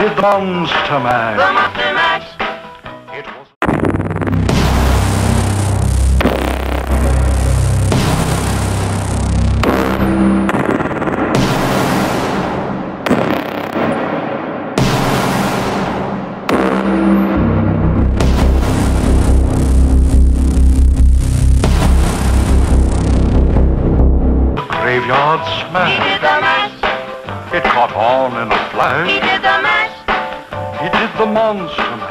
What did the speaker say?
did the Monster Mash. The Monster Mash. It was... Graveyard Smash. He did the mash. It caught on in a flash. He did the mash. He did the Monster